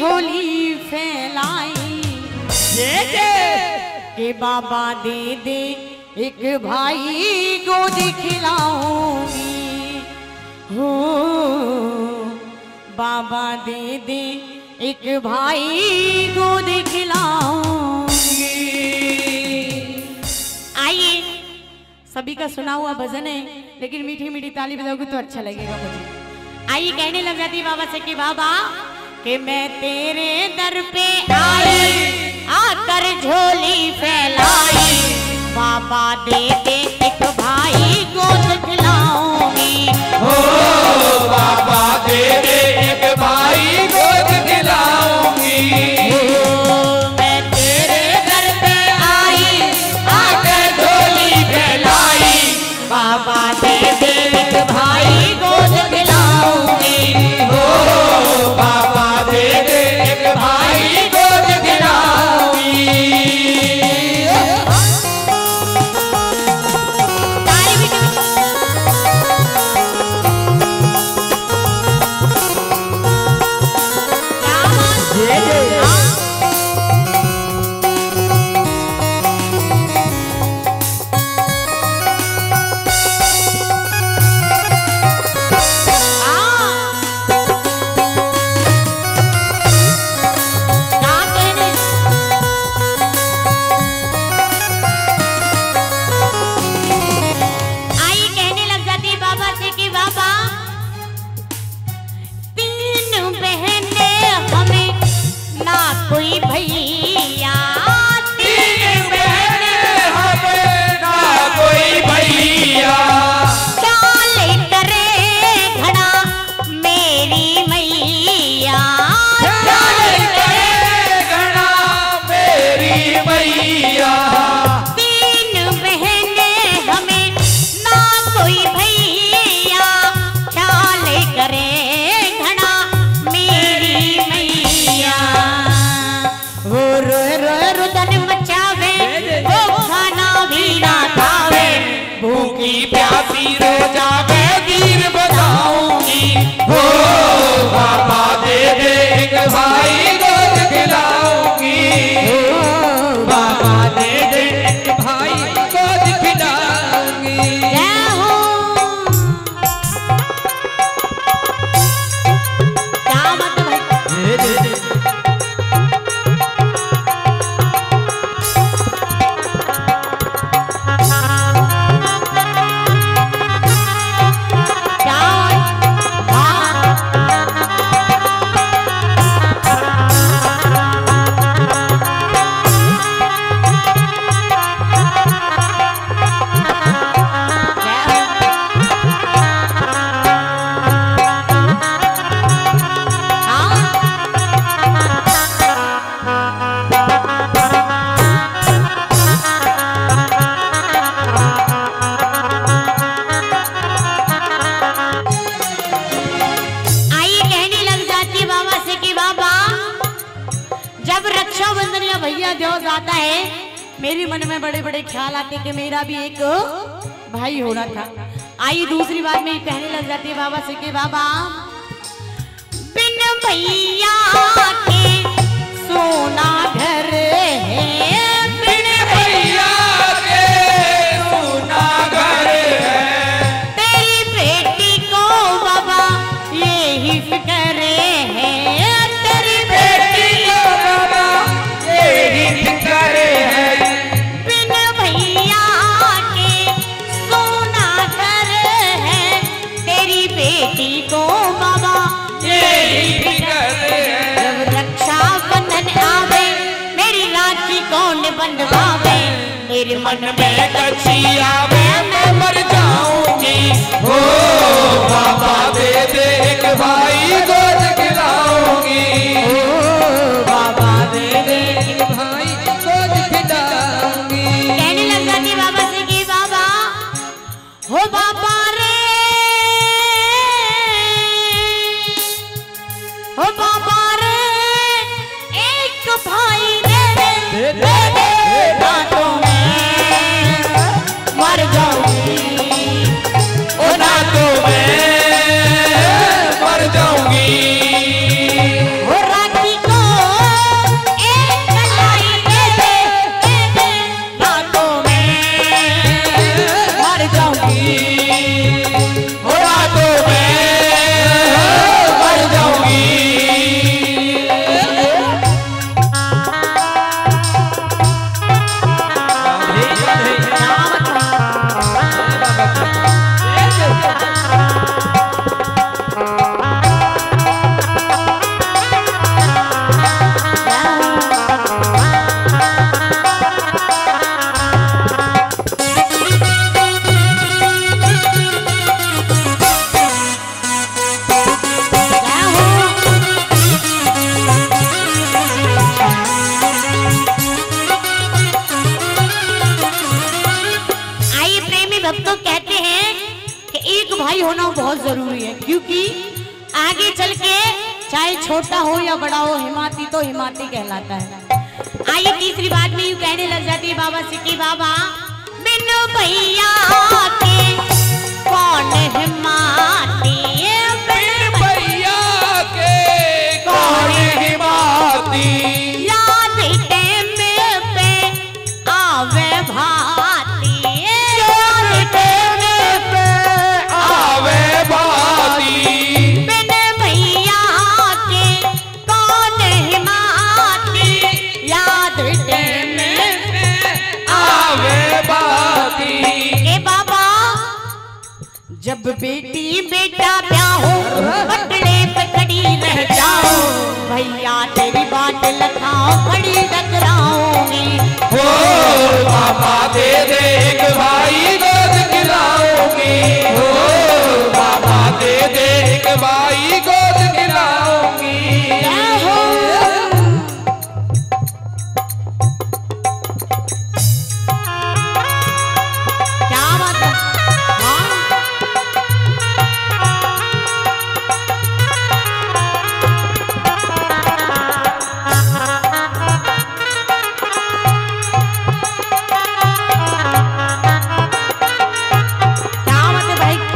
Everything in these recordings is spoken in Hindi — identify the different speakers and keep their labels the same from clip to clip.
Speaker 1: झोली फैलाई के बाबा दे दे एक भाई गोद खिलाऊंगी हो बाबा दे दे एक भाई गोद खिलाऊंगी। आइए सभी का सुना हुआ भजन है लेकिन मीठी मीठी ताली बजाओगे तो अच्छा लगेगा मुझे। आइए कहने लग जाती बाबा से कि बाबा कि मैं तेरे दर पे आई आकर झोली फैलाई बाबा दे दे एक भाई गोद खिलाऊंगी
Speaker 2: हो बाबा दे दे एक भाई गोद खिलाऊंगी।
Speaker 1: मैं तेरे दर पे आई आकर झोली फैलाई बाबा दे दे एक भाई गोद खिलाऊंगी
Speaker 2: हो बाबा दे दे एक भाई गोद खिलाऊंगी।
Speaker 1: मेरे मन में बड़े बड़े ख्याल आते कि मेरा भी एक भाई होना था। आई दूसरी बात में कहने लग जाती है बाबा से कि बाबा बिन भैया के सोना घर है
Speaker 2: बिन भैया के सोना घर है
Speaker 1: तेरी बेटी को बाबा यही फिक्र है तेरी बेटी को
Speaker 2: बाबा यही फिक्र है
Speaker 1: बिन भैया के सोना घर है तेरी बेटी को बाबा
Speaker 2: यही फिक्र है।
Speaker 1: जब रक्षाबंधन आवे मेरी राखी कौन बंधवावे मेरे मन में
Speaker 2: कच्ची आवे मैं मर जाऊंगी हो बाबा दे दे एक भाई गोद खिलाऊंगी हो बाबा दे दे एक भाई गोद खिलाऊंगी।
Speaker 1: कहने लग जाती बाबा से कि बाबा हो बाबा रे हो बाबा रे एक भाई दे दे दांतों में मर जाऊंगी
Speaker 2: ओ ना तो मैं मर जाऊंगी
Speaker 1: बहुत जरूरी है, क्योंकि आगे चल के चाहे छोटा हो या बड़ा हो, हिमाती तो हिमाती कहलाता है। आइए तीसरी बात में यूं कहने लग जाती है बाबा से कि बाबा बिन भैया के कौन हिमाती,
Speaker 2: बिन भैया के कौन हिमाती,
Speaker 1: याद टाइम पे आवे भाती, याद टाइम पे
Speaker 2: आवे भाती,
Speaker 1: बिन भैया के कौन हिमाती, याद टाइम पे
Speaker 2: आवे भाती।
Speaker 1: ए बाबा जब बेटी बेटा ब्याहो पटड़े पे खड़ी रह जाओ, भैया तेरी बात लखाओ खड़ी टकराऊंगी।
Speaker 2: हो बाबा दे दे एक भाई गोद खिलाऊंगी, हो बाबा दे दे एक भाई गोद खिलाऊंगी।
Speaker 1: जय हो। क्या बात है। हाँ? क्या बात है भाई।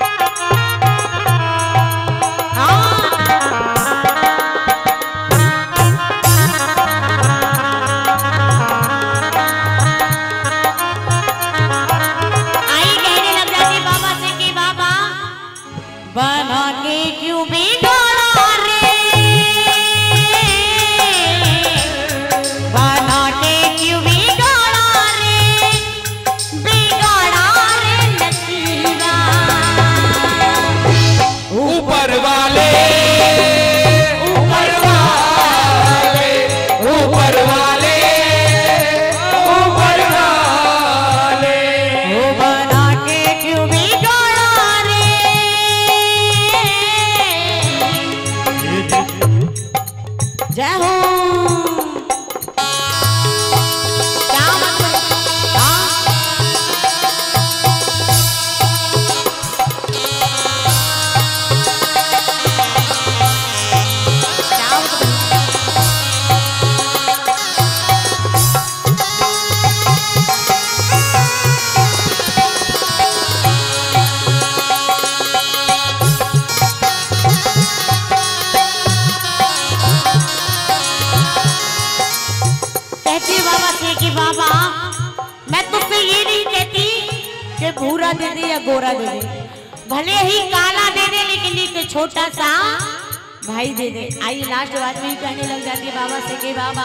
Speaker 1: आई कहने लग जाती बाबा से कि बाबा बना के क्यों बिगाड़ा रे, बना के क्यों बिगाड़ा रे, बिगाड़ा रे नसीबा।
Speaker 2: ऊपर वाले ऊपर वाले ऊपर वाले ऊपर वाले,
Speaker 1: वो बना के क्यों बिगाड़ा रे, जय हो। क्या मतलब। हाँ? क्या मतलब। कहती है बाबा से कि बाबा मैं तुझसे ये नहीं कहती कि भूरा दे दे या गोरा दे दे, भले ही काला दे दे लेकिन एक छोटा सा भाई दे दे। आइए लास्ट बात में ही कहने लग जाती है बाबा से कि बाबा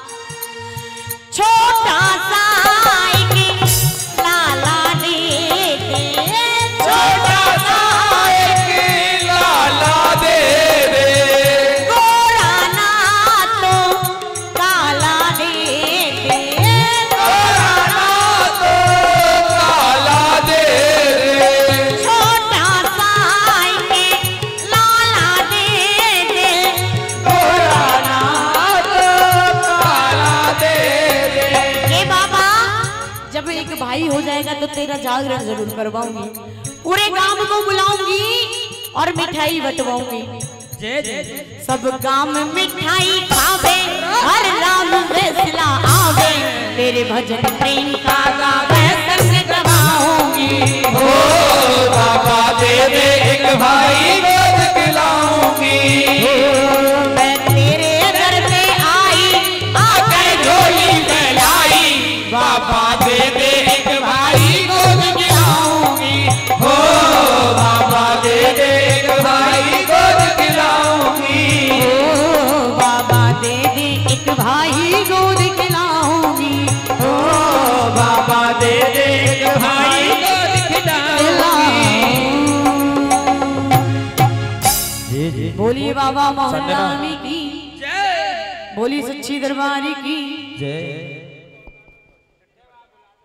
Speaker 1: छोटा सा एक लाला दे दे,
Speaker 2: छोटा सा एक लाला दे दे,
Speaker 1: गोरा ना तो काला दे दे,
Speaker 2: गोरा ना तो काला दे दे,
Speaker 1: छोटा सा एक लाला दे दे,
Speaker 2: गोरा ना तो काला दे दे।
Speaker 1: हे बाबा जब एक भाई हो जाएगा तो तेरा जागरण जरूर करवाऊंगी, पूरे गांव को बुलाऊंगी और मिठाई बंटवाऊंगी। सब गांव में मिठाई खावे हर राम फैसला आवे, तेरे भजन प्रेम का गावे संग गवाऊंगी।
Speaker 2: हो बाबा दे दे एक भाई गोद खिलाऊंगी,
Speaker 1: मैं तेरे दर पे आई आकर झोली
Speaker 2: फैलाई, बाबा दे दे एक भाई गोद खिलाऊंगी, हो बाबा दे दे एक भाई गोद खिलाऊंगी,
Speaker 1: बाबा दे दे एक भाई गोद खिलाऊंगी,
Speaker 2: हो बाबा दे दे एक भाई गोद खिलाऊंगी।
Speaker 1: बोलिए बाबा महारानी की, बोली सच्ची दरबारी की
Speaker 2: जय।